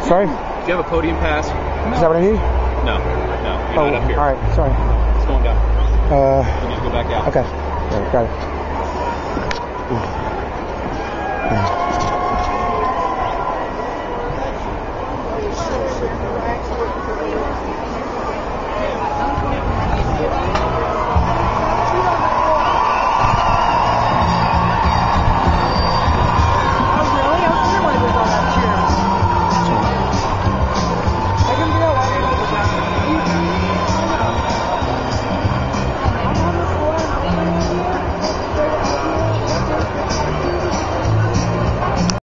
Sorry? Do you have a podium pass? Is that what I need? No. You're not up here. All right. Sorry. It's going down. You need to go back out. Okay. All right, got it.